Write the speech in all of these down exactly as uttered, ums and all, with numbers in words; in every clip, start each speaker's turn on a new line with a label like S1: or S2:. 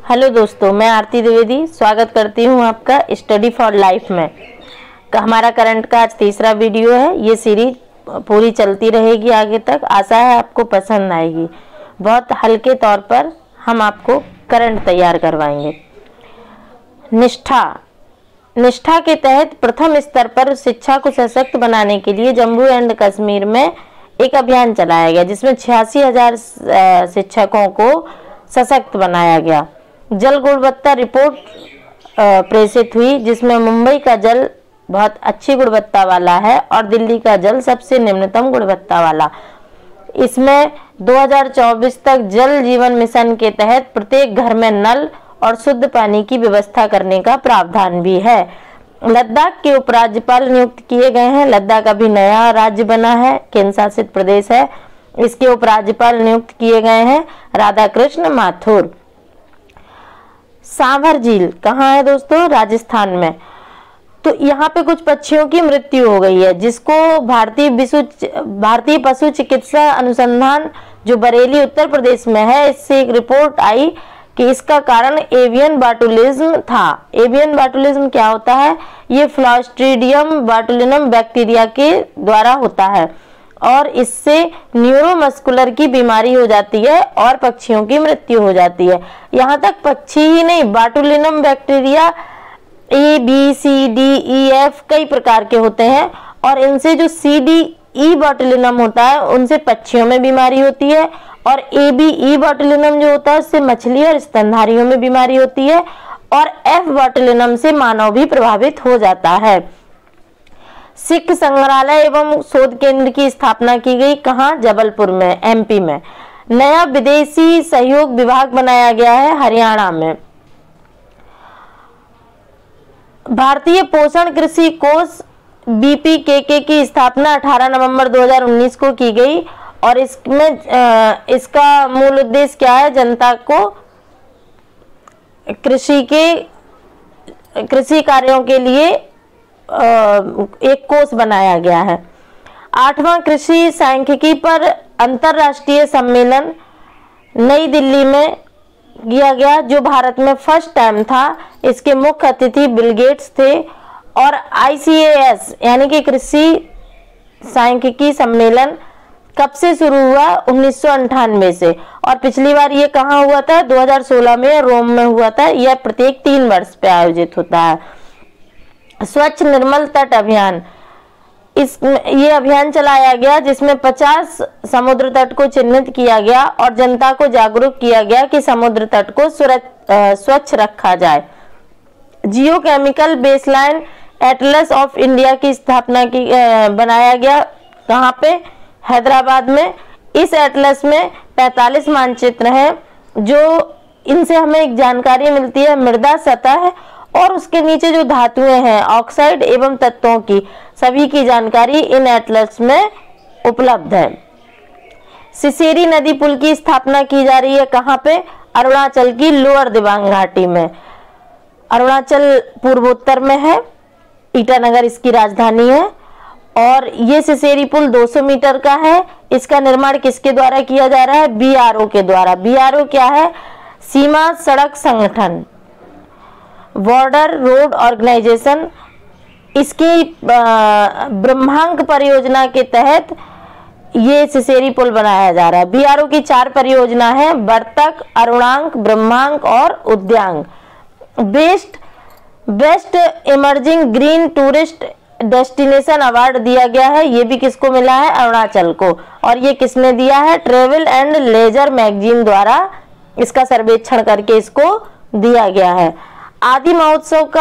S1: Hello दोस्तों, मैं आरती द्विवेदी स्वागत करती हूं आपका स्टडी फॉर लाइफ में। हमारा करंट का आज तीसरा वीडियो है। ये सीरीज पूरी चलती रहेगी आगे तक। आशा है आपको पसंद आएगी। बहुत हल्के तौर पर हम आपको करंट तैयार करवाएंगे। निष्ठा निष्ठा के तहत प्रथम स्तर पर शिक्षा को सशक्त बनाने के लिए जम्मू एंड कश्मीर में एक अभियान चलाया गया, जिसमें छियासी हजार शिक्षकों को सशक्त बनाया गया। जल गुणवत्ता रिपोर्ट प्रेषित हुई, जिसमें मुंबई का जल बहुत अच्छी गुणवत्ता वाला है और दिल्ली का जल सबसे निम्नतम गुणवत्ता वाला। इसमें दो हज़ार चौबीस तक जल जीवन मिशन के तहत प्रत्येक घर में नल और शुद्ध पानी की व्यवस्था करने का प्रावधान भी है। लद्दाख के उपराज्यपाल नियुक्त किए गए हैं। लद्दाख अभी नया राज्य बना है, केंद्र शासित प्रदेश है। इसके उपराज्यपाल नियुक्त किए गए हैं राधाकृष्ण माथुर। सांभर झील कहाँ है दोस्तों? राजस्थान में। तो यहाँ पे कुछ पक्षियों की मृत्यु हो गई है, जिसको भारतीय विश्व भारतीय पशु चिकित्सा अनुसंधान जो बरेली उत्तर प्रदेश में है, इससे एक रिपोर्ट आई कि इसका कारण एवियन बाटुलिज्म था। एवियन बाटुलिज्म क्या होता है? ये क्लोस्ट्रीडियम बाटुलिनम बैक्टीरिया के द्वारा होता है और इससे न्यूरोमस्कुलर की बीमारी हो जाती है और पक्षियों की मृत्यु हो जाती है। यहाँ तक पक्षी ही नहीं, botulinum bacteria A B C D E F कई प्रकार के होते हैं और इनसे जो सी डी ई बाटुलिनम होता है उनसे पक्षियों में बीमारी होती है और ए बी ई बाटुलिनम जो होता है उससे मछली और स्तनधारियों में बीमारी होती है और एफ बाटुलिनम से मानव भी प्रभावित हो जाता है। सिख संग्रहालय एवं शोध केंद्र की स्थापना की गई। कहाँ? जबलपुर में, एम पी में। नया विदेशी सहयोग विभाग बनाया गया है हरियाणा में। भारतीय पोषण कृषि कोष बी पी के के की स्थापना अठारह नवंबर दो हज़ार उन्नीस को की गई और इसमें इसका मूल उद्देश्य क्या है? जनता को कृषि के कृषि कार्यों के लिए एक कोष बनाया गया है। आठवां कृषि सांख्यिकी पर अंतरराष्ट्रीय सम्मेलन नई दिल्ली में किया गया, जो भारत में फर्स्ट टाइम था। इसके मुख्य अतिथि बिल गेट्स थे और आई सी ए एस यानी कि कृषि सांख्यिकी सम्मेलन कब से शुरू हुआ? उन्नीस सौ अंठानवे से। और पिछली बार ये कहाँ हुआ था? दो हज़ार सोलह में रोम में हुआ था। यह प्रत्येक तीन वर्ष पे आयोजित होता है। स्वच्छ निर्मल तट अभियान, इस ये अभियान चलाया गया, जिसमें पचास समुद्र तट को चिन्हित किया गया और जनता को जागरूक किया गया कि समुद्र तट को स्वच्छ रखा जाए। Geochemical baseline atlas of India की स्थापना की बनाया गया। कहाँ पे? हैदराबाद में। इस एटलस में पैंतालीस मानचित्र हैं, जो इनसे हमें एक जानकारी मिलती है मृदा सतह और उसके नीचे जो धातुएं हैं, ऑक्साइड एवं तत्वों की, सभी की जानकारी इन एटलस में उपलब्ध है। सिसेरी नदी पुल की स्थापना की जा रही है। कहाँ पे? अरुणाचल की लोअर दिबांग घाटी में। अरुणाचल पूर्वोत्तर में है, ईटानगर इसकी राजधानी है और ये सिसेरी पुल दो सौ मीटर का है। इसका निर्माण किसके द्वारा किया जा रहा है? बी आर ओ के द्वारा। बी आर ओ क्या है? सीमा सड़क संगठन, बॉर्डर रोड ऑर्गेनाइजेशन। इसकी ब्रह्मांक परियोजना के तहत ये सिसेरी पुल बनाया जा रहा है। बी आर ओ की चार परियोजना है: बर्तक, अरुणांक, ब्रह्मांक और उद्यांग। Best best emerging green tourist destination award दिया गया है। ये भी किसको मिला है? अरुणाचल को। और ये किसने दिया है? ट्रेवल एंड लेजर मैगजीन द्वारा इसका सर्वेक्षण करके इसको दिया गया है। आदि महोत्सव का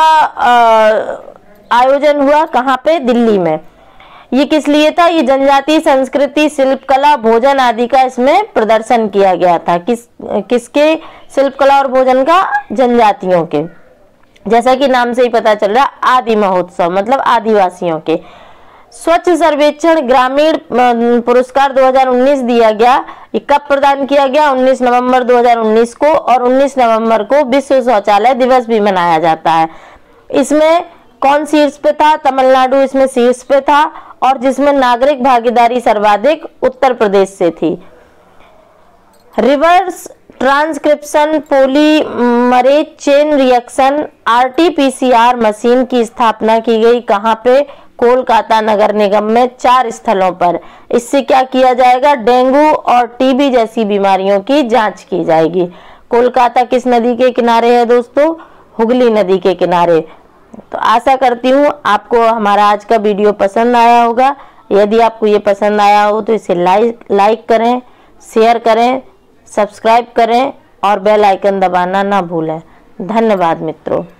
S1: आयोजन हुआ। कहाँ पे? दिल्ली में। ये किस लिए था? ये जनजातीय संस्कृति, शिल्पकला, भोजन आदि का इसमें प्रदर्शन किया गया था। किस किसके? शिल्पकला और भोजन का? जनजातियों के। जैसा कि नाम से ही पता चल रहा है, आदि महोत्सव मतलब आदिवासियों के। स्वच्छ सर्वेक्षण ग्रामीण पुरस्कार दो हज़ार उन्नीस दिया गया। ये कब प्रदान किया गया? उन्नीस नवंबर दो हज़ार उन्नीस को। और उन्नीस नवंबर को विश्व शौचालय दिवस भी मनाया जाता है। इसमें कौन शीर्ष पे था? तमिलनाडु इसमें शीर्ष पे था और जिसमें नागरिक भागीदारी सर्वाधिक उत्तर प्रदेश से थी। Reverse transcription polymerase chain reaction RTPCR machine की स्थापना की गई। कहाँ पे? कोलकाता नगर निगम में चार स्थलों पर। इससे क्या किया जाएगा? डेंगू और टीबी जैसी बीमारियों की जांच की जाएगी। कोलकाता किस नदी के किनारे है दोस्तों? हुगली नदी के किनारे। तो आशा करती हूँ आपको हमारा आज का वीडियो पसंद आया होगा। यदि आपको ये पसंद आया हो तो इसे लाइक लाइक करें, शेयर करें, सब्सक्राइब करें और बेल आइकन दबाना ना भूलें। धन्यवाद मित्रों।